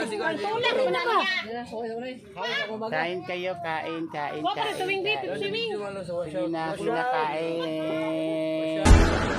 Kain kayo, kain. Sige na, kain.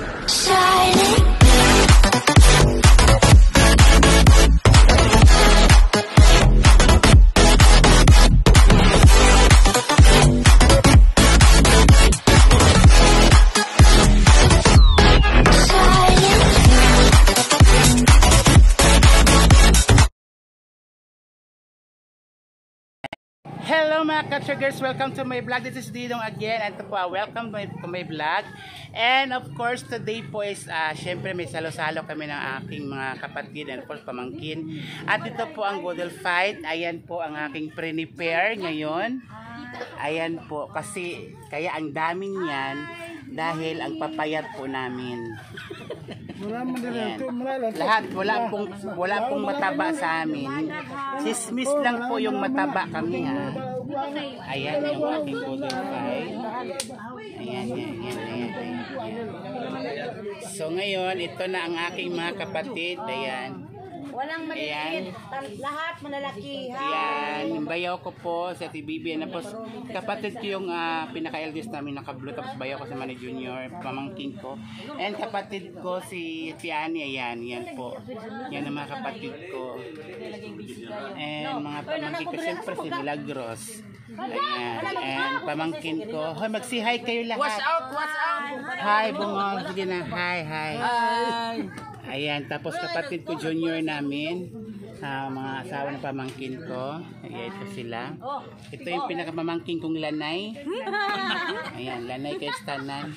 Hello mga ka-triggers, welcome to my vlog. This is Didong again and ito po, welcome to my vlog. And of course today po is syempre may salo-salo kami ng aking mga kapatid and of course pamangkin. At ito po ang Godel Fight. Ayan po ang aking prepare ngayon. Ayan po, kasi kaya ang dami niyan dahil ang papayat po namin. Ayan. Lahat wala pong mataba sa amin. Sismis lang po yung mataba kami ha. Ayan yung aking Godel Fight. Ayan. So ngayon ito na ang aking mga kapatid. Ayan. Walang maliit, lahat malalaki. Yan, yung bayaw ko po sa TBB. Tapos kapatid ko yung pinaka-eldest namin naka-blue. Tapos bayaw ko si Manny Junior, pamangking ko. And kapatid ko si Annie, ayan, yan po. Yan ang mga kapatid ko. And mga pamangkin ko, siyempre si Milagros. Ayan, and pamangkin ko. Hoy, mag-si-hi kayo lahat. Watch out! Hi, bungong. Sige na, hi. Ayan, tapos kapatid ko junior namin, mga asawa ng pamangkin ko. Ayan, ito sila. Ito yung pinakamamangkin kong Lanay. Ayan, Lanay kay Stanan.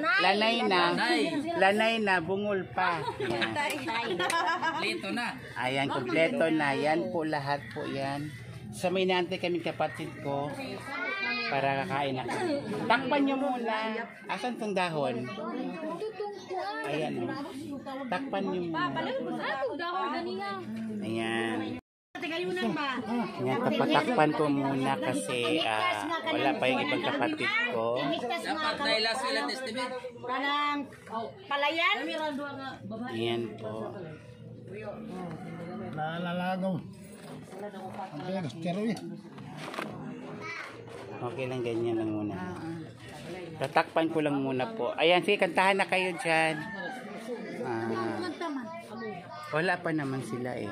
Lanay na, bungol pa. Ayan. Kompleto na. Ayan, kompleto na. Yan po, lahat po yan. So may naantay kami kapatid ko para kakain ako. Takpan nyo muna. Asan tong dahon? Ayan. Takpan nyo muna. Ayan. Ayan, tapatakpan ko muna kasi wala pa yung ibang kapatid ko. Dapat dahil last will testament. Kanang palayan. Ayan po. Lalagaw. Okay lang, ganyan lang muna. Tatakpan ko lang muna po. Ayan, sige, kantahan na kayo dyan. Wala pa naman sila eh.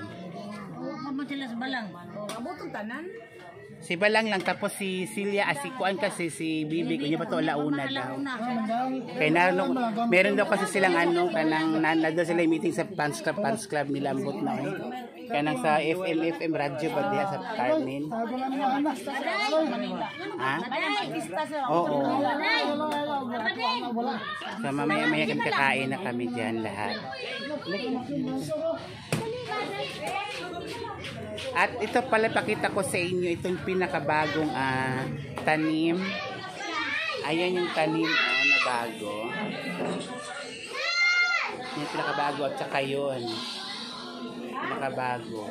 Si Balang lang, tapos si Celia, si Kuan kasi, si Bibi, kunya pa to alauna daw. Kaya meron daw kasi silang kanang nandun sila yung meeting sa fans club nila ambot na eh. Kanang sa FM radyo ba diya sa Carmen? Ha? Oo. So mamaya kami kakain na kami dyan lahat. At ito pala pakita ko sa inyo itong pinakabagong tanim. Ayan yung tanim na bago. Yung pinakabago at saka yun. Pinakabago.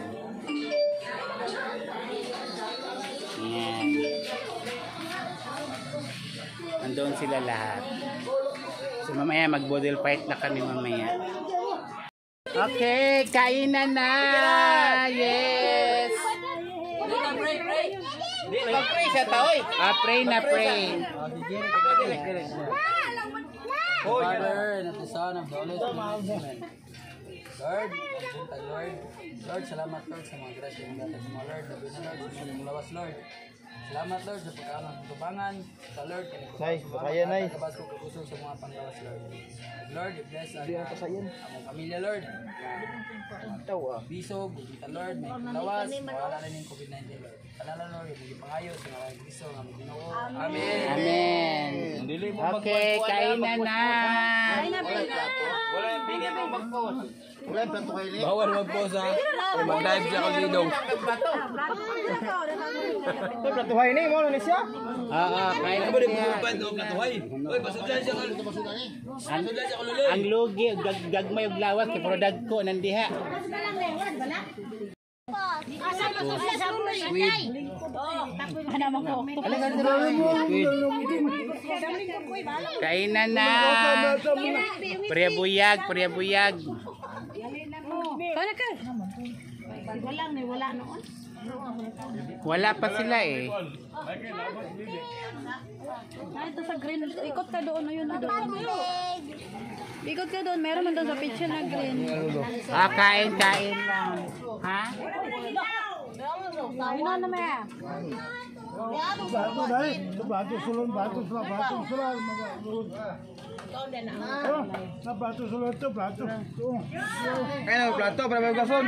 Ayan. Nandoon sila lahat. So mamaya mag-Godel Fight na kami mamaya. Okay, kainan na! Yes! Pray siya taoy. Pray na, pray. Father, and of the Son, of the Holy Spirit. Lord, salamat Lord sa mga grasya ng dapat sa mga Lord. Labi na Lord, sa mga lawas Lord. Salamat Lord sa pagkaanong tutubangan. Sa Lord, kaya na kabas ko kakusog sa mga panglawas Lord. Lord, bless ang pamilya Lord. Bisog, kita Lord, may panglawas. Mawala na yung COVID-19 Lord. Kanala Lord, yung pangayo sa mga Kristo nga may Ginoo. Amen. Amen. Okay, kainan na. Wala yung bigyan mo mag-post. Bawal mag-post ha. Mag-live siya kung Didong. Platuhay na yung mga siya. Kain na siya. Ang lugi, gagmay og lawas, kay pero dagko nandiha. Kainan na. Priya buyag. Walang ni wala noon. Wala pa sila eh. Ito sa green. Ikot ka doon. Ayun na doon. Ikot ka doon. Meron man doon sa picture na green. Ah, kain lang. Ha? Ayun na naman. Kaya plato para may gason.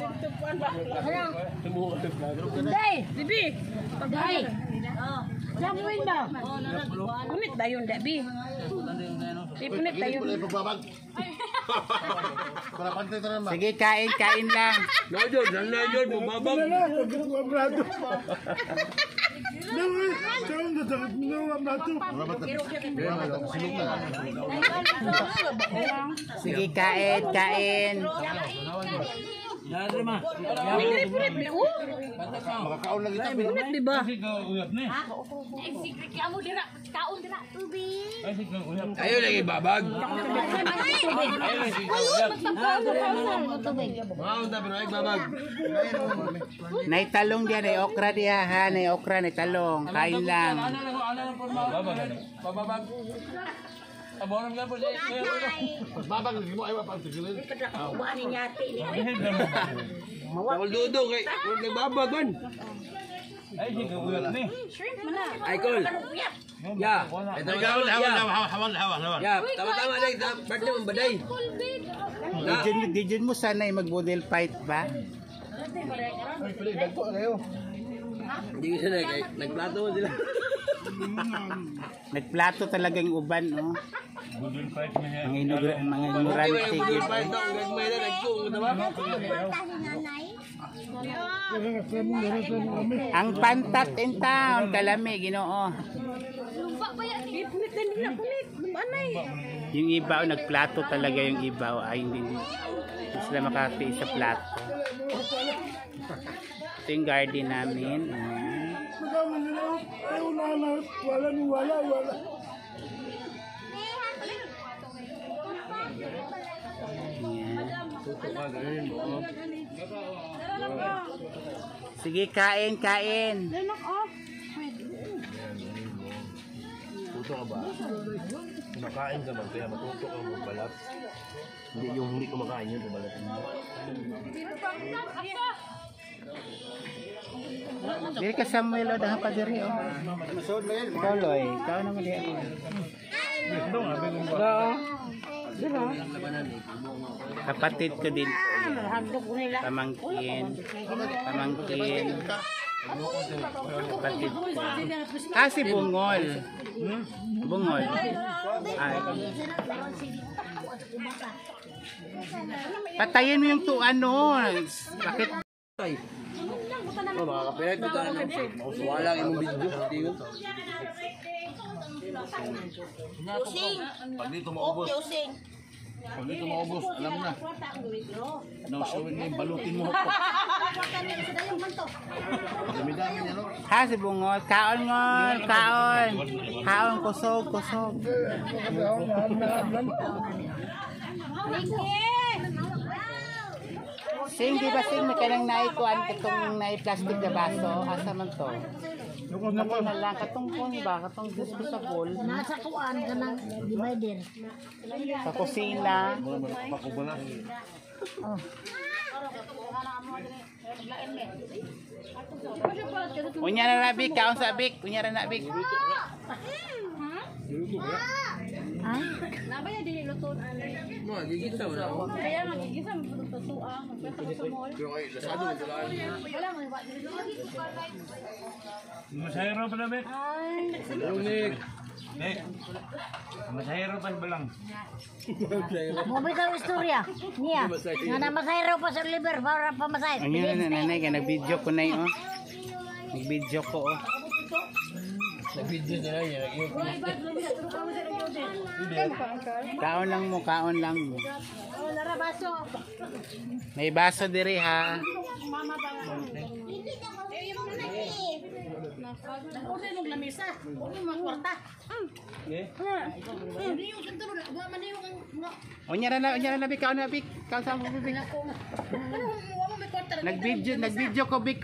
Day! Bibi! Day! Sabuin ba? Punit ba yun, Debbie? Ipunit tayo. Sige, kain lang. Lojod, bumabag. Sige, kain. Makakaon lagi tayo. Punit, di ba? Ayo lagi babag. Mau ta pero ay babag. Nay talong diyan, nay okra diya ha, nay okra, nay talong. Kain lang. Babag. Abonan ka po siya. Babag mo ay mapagtigilin. Tawal dudong kay nagbabag man. Ay sige uyat ni. Shrimp mo na. Ay kol. Ya, ito hawan. Ya, tama-tama dai, birthday mo baday. Dijin mo sanay mag-model fight ba? Hindi ko siya nagplato mo sila. Nagplato talagang uban, oh. Mga ignorante. Ang pantat in town, kalami, Ginoo. Punit din nila, punit. Anay. Yung ibaw, nagplato talaga yung ibaw. Ay, hindi sila makakatiis sa plato. Ito yung garden namin. Sige, kain. Look off. Tuto ka ba? Kumakain ka ba? Kaya matuto ka magbalat. Hindi yung hindi kumakain yun, balat mo. Dili ka Samuel o daha pa diri o. Ikaw Loy, ikaw naman di ako. Kapatid ko din. Pamangkin. Kapatid ko. Si Bungol. Bungol. Ay. Patayin mo yung bakit? Oh, makakapirat dito na. Wala lang imong video. Tingin. Pag dito maubos. Pag dito maubos, alam na. Nausuwin mo yung balutin mo. Dami-dami niya, no? Si Bungol. Kaon. Kaon, kusog. Sing, di ba may kanang naikuan katong plastic na baso? Asa man to? Katong na lang, katong pon ba? Katong disposable? Nasa kuan ka ng divider. Sa kusina. Unya na nabik, kaon sa abik. Unya na nabik. Nabaya din luto. Mo, gigita mo na ako. Kaya magigisa mo sa tuwa. Magpesa sa mall. Pero kay lasado mo sila. Wala mo ba? Masahero pa na, Bet? Lunik. Nek, masahero pa ba lang? Mabay ka istorya. Niya. Nga na masayro pa sa liver para pamasay. Unya na nanay, nag-video ko na yun. Nag-video ko. Nag-video nila yun. Kaon lang mo. Nara baso. May baso diri ha. mama ba? Order ng lamesa. Order mga kwarta. Hindi yung santo na man yung Unya na bikaw na bik. Kau sa mo bik. Nag-video ko bik.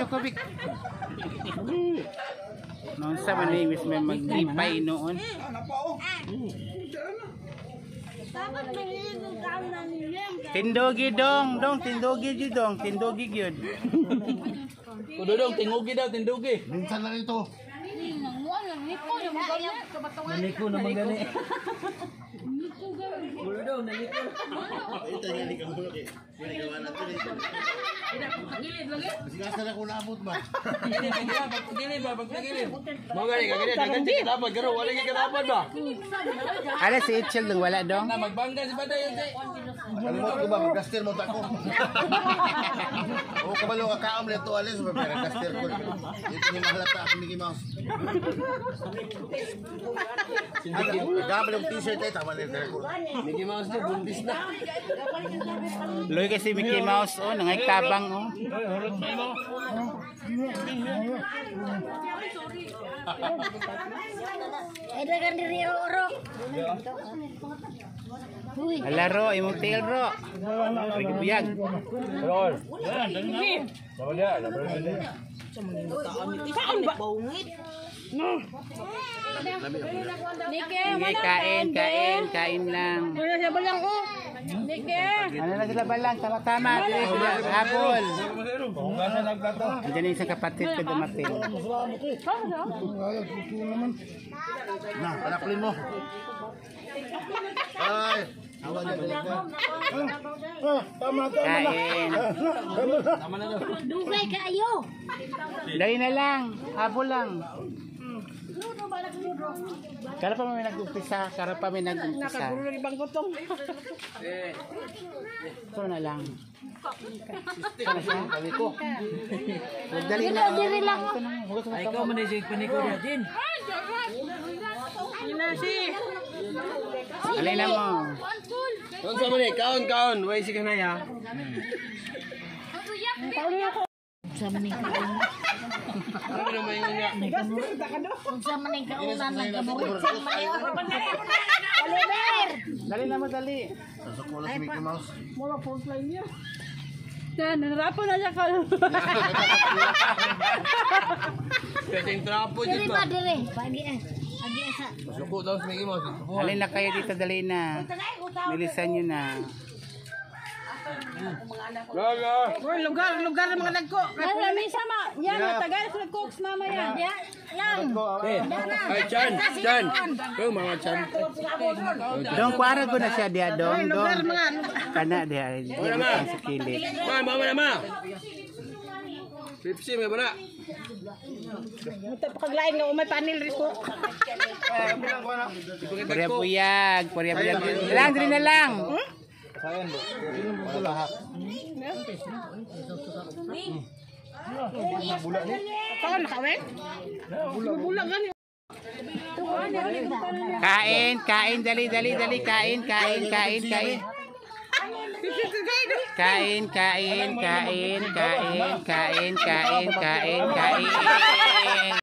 Noon sa manimis may maglipay noon. Tindogi dong, tindogi gyud. Kudodong, tingugi daw, tindugi. Minsan na rito. Naniko naman gani. Kudodong, naniko. Ito niya ni kamu lagi. Ginagawa natin ito. Sigasa na kung naabot ba? Pagpagilid. Mo gani ka gani, dagan si dapat garo, wala gi dapat ba? Ala si Itchel dong wala dong. Na magbangga si Baday yun. Kalimot ko ba? Magkaster mo tako. O kabalo ka kaam na ito alis. Magkaster ko. Ito ni mahalata ako Mickey Mouse. Gabal yung t-shirt ay tama na ito. Mickey Mouse na, buntis na. Loy kasi Mickey Mouse oh, nangay tabang oh. Ada kan diri oro. Alaro imong tail ro. Buyag. Roll. Nike, Kain lang. wala siya balang ko. Nike. Ano na sila balang? Tama-tama. Dili sila hapon. Diyan yung isang kapatid ko dumating. Na, panakulin mo. Ay. Awan na balik na. Kain. Dugay kayo. Dali na lang. Hapon lang. Kara pa may nag-umpisa. Nakagulong ibang kutong. Ito na lang. Sana siya. Sabi ko. Dali na. Diri lang. Ay, ikaw man isig paniko na din. Alay na mo. Kung sa mani, kaon. Way sige na ya. Sa maning kaulan. Ano naman yun nga? Sa maning kaulan nagkaburit sa maning. Oliver. Dali na mo, dali. Pasok mo na si Mickey Mouse. Yan, narapo na siya ka. Kasing trapo Diri dito. ba diri? Pagi sa. Suko daw si Mickey Mouse. Alay na kayo dito, dali na. Bilisan nyo na. Uy, lugar ng mga nagko. Ay, lami sama. Yan, matagal sa cooks mama yan. Yan. Ay, Chan. Yung mga Chan. Dong, kuara ko na siya diya, dong. Kana diya. Sa kilid. Mama na ma. Pepsi may bala. Paglain nga umay panel risko. Purya buyag. Lang, dali na lang. Kaon nakawin? Bulag gani. Kain, dali. Kain.